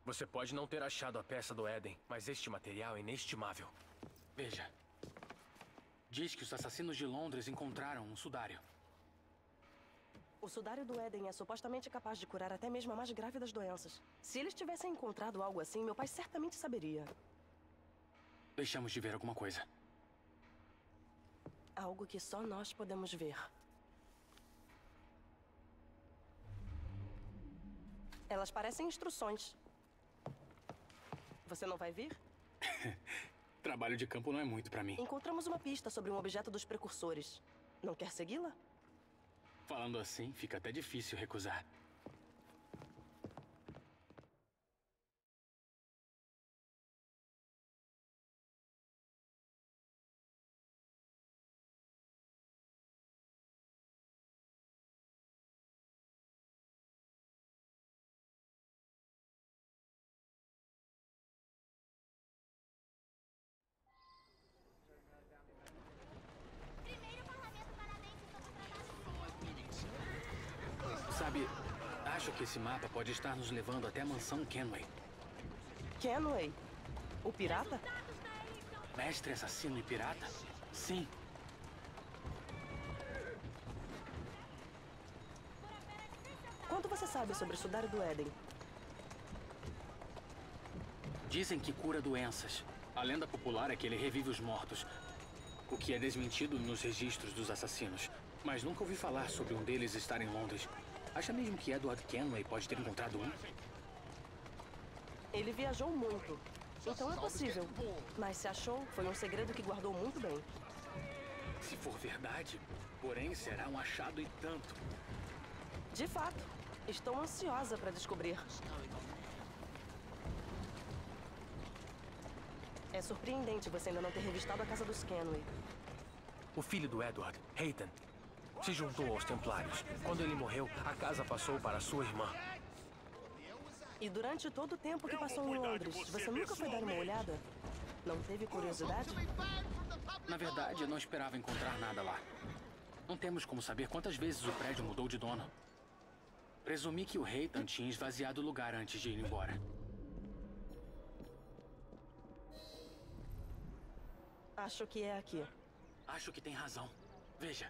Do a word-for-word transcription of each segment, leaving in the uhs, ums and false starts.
Você pode não ter achado a peça do Éden, mas este material é inestimável. Veja. Diz que os assassinos de Londres encontraram um sudário. O sudário do Éden é supostamente capaz de curar até mesmo a mais grave das doenças. Se eles tivessem encontrado algo assim, meu pai certamente saberia. Deixamos de ver alguma coisa. Algo que só nós podemos ver. Elas parecem instruções. Você não vai vir? Trabalho de campo não é muito pra mim. Encontramos uma pista sobre um objeto dos precursores. Não quer segui-la? Falando assim, fica até difícil recusar. Sabe, acho que esse mapa pode estar nos levando até a mansão Kenway. Kenway? O pirata? Mestre assassino e pirata? Sim. Quanto você sabe sobre o sudário do Éden? Dizem que cura doenças. A lenda popular é que ele revive os mortos, o que é desmentido nos registros dos assassinos. Mas nunca ouvi falar sobre um deles estar em Londres. Acha mesmo que Edward Kenway pode ter encontrado um? Ele viajou muito, então é possível. Mas se achou, foi um segredo que guardou muito bem. Se for verdade, porém será um achado e tanto. De fato, estou ansiosa para descobrir. É surpreendente você ainda não ter revistado a casa dos Kenway. O filho do Edward, Hayden, se juntou aos Templários. Quando ele morreu, a casa passou para sua irmã. E durante todo o tempo que passou em Londres, você nunca foi dar uma olhada? Não teve curiosidade? Na verdade, eu não esperava encontrar nada lá. Não temos como saber quantas vezes o prédio mudou de dono. Presumi que o Hayden tinha esvaziado o lugar antes de ir embora. Acho que é aqui. Acho que tem razão. Veja.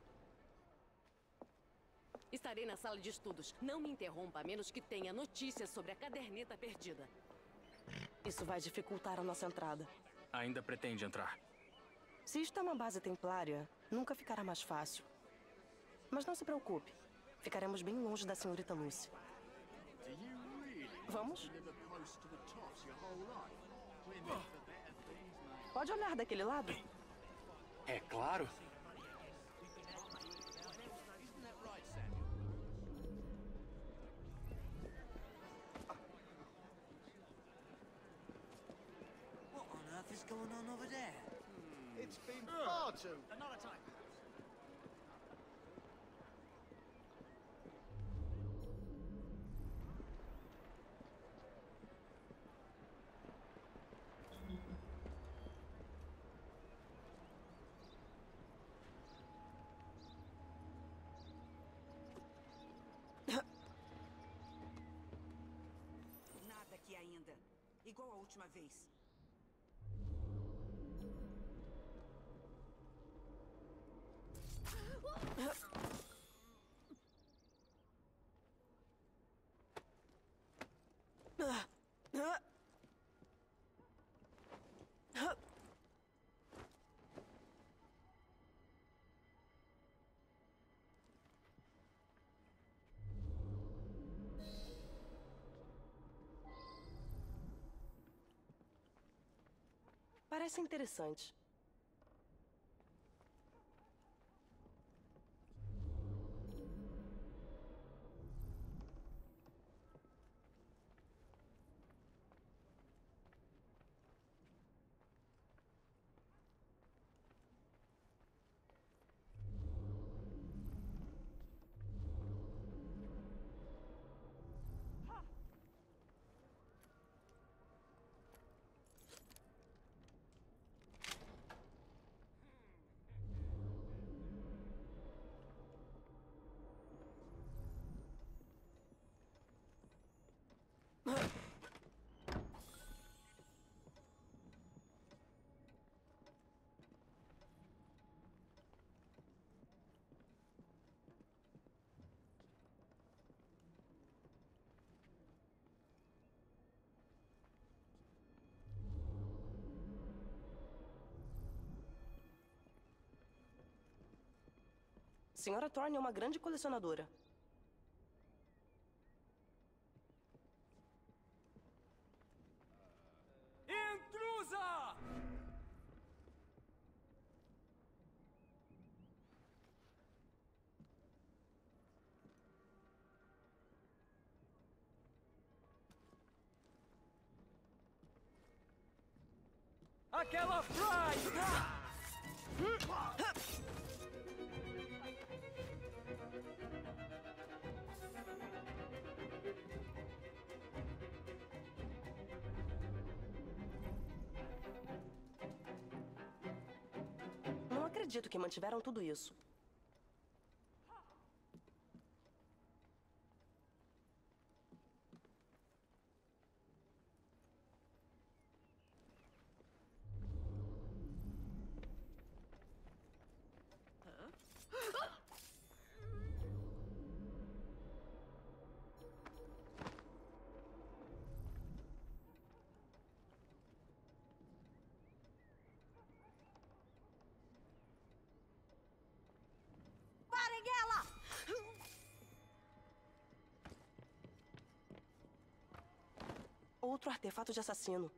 Estarei na sala de estudos. Não me interrompa, a menos que tenha notícias sobre a caderneta perdida. Isso vai dificultar a nossa entrada. Ainda pretende entrar? Se isto é uma base templária, nunca ficará mais fácil. Mas não se preocupe. Ficaremos bem longe da senhorita Lucy. Vamos? Pode olhar daquele lado? É claro. What on earth is going on over there? It's been far too... Another time. Nada aqui ainda. Igual a última vez. Parece interessante. Senhora Thorne é uma grande colecionadora. Intrusa! Aquela Fry! Não acredito que mantiveram tudo isso. Parem ela! Outro artefato de assassino.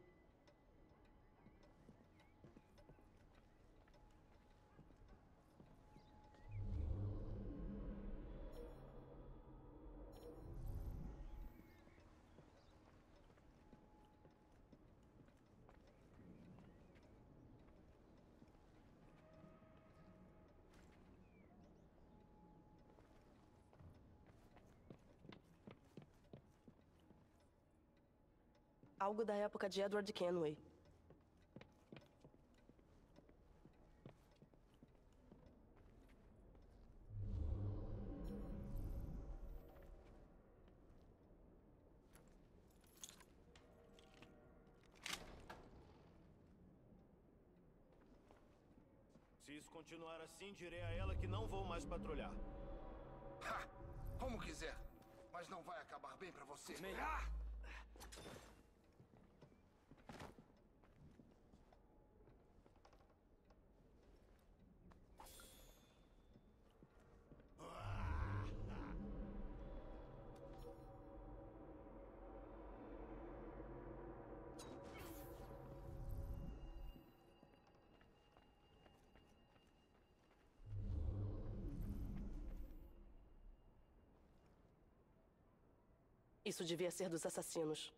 Algo da época de Edward Kenway. Se isso continuar assim, direi a ela que não vou mais patrulhar. Ha! Como quiser. Mas não vai acabar bem pra você. Nem- Ah! Isso devia ser dos assassinos.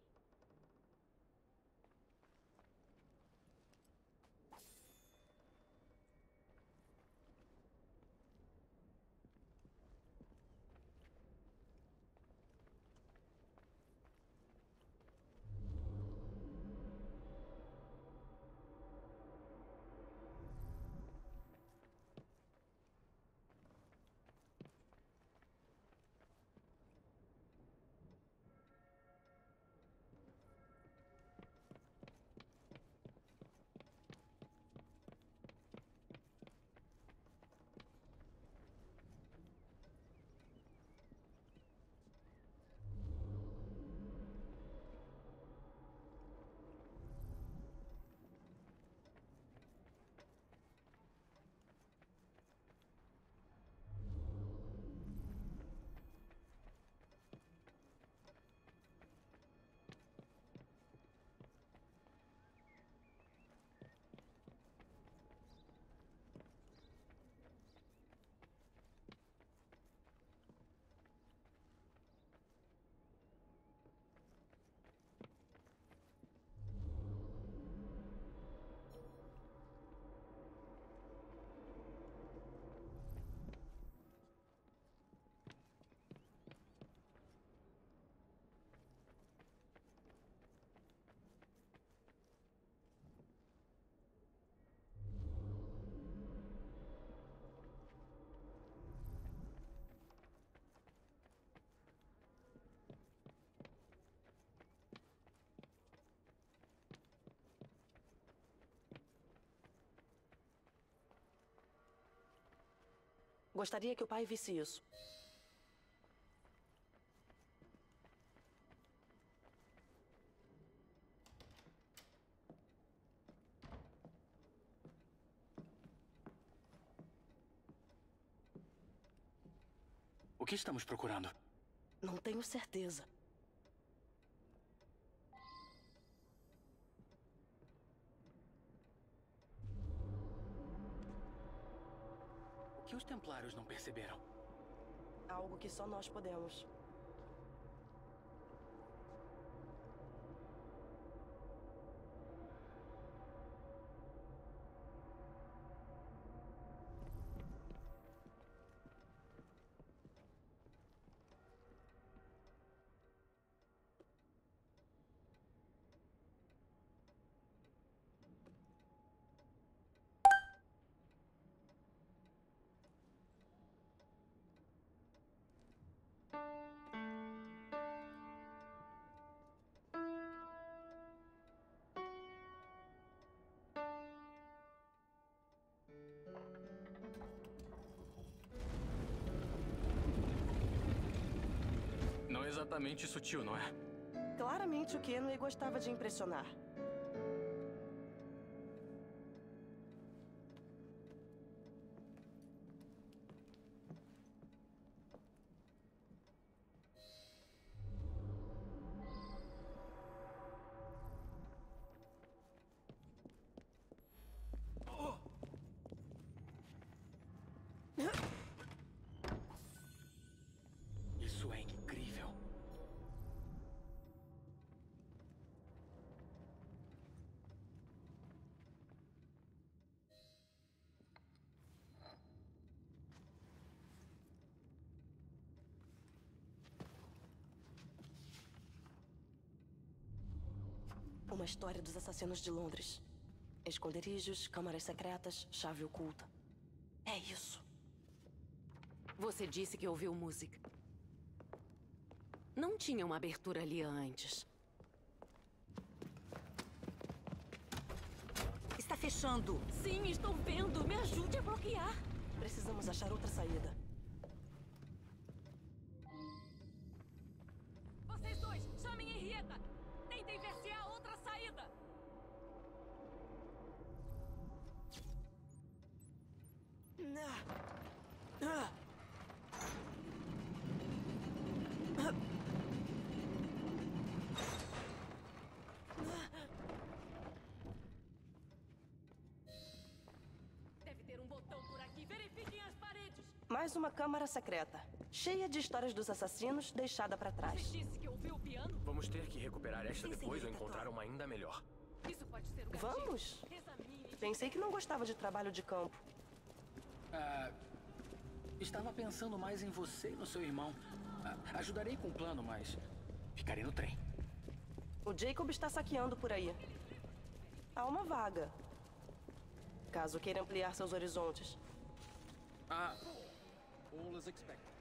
Gostaria que o pai visse isso. O que estamos procurando? Não tenho certeza. O que os Templários não perceberam? Algo que só nós podemos. Não é exatamente sutil, não é? Claramente o Kenway gostava de impressionar. Isso é incrível. Uma história dos assassinos de Londres. Esconderijos, câmaras secretas, chave oculta. É isso. Você disse que ouviu música. Não tinha uma abertura ali antes. Está fechando. Sim, estou vendo. Me ajude a bloquear. Precisamos achar outra saída. Vocês dois, chamem Henrietta. Tentem ver se há outra saída. Deve ter um botão por aqui. Verifiquem as paredes. Mais uma câmara secreta. Cheia de histórias dos assassinos, deixada pra Você trás. disse que ouviu o piano? Vamos ter que recuperar esta depois ou encontrar uma ainda melhor. Isso pode ser o gatilho. Vamos? Examine. Pensei que não gostava de trabalho de campo. Ah, estava pensando mais em você e no seu irmão. Ah, ajudarei com o plano, mas ficarei no trem. O Jacob está saqueando por aí. Há uma vaga. Caso queira ampliar seus horizontes. Ah, All as expected.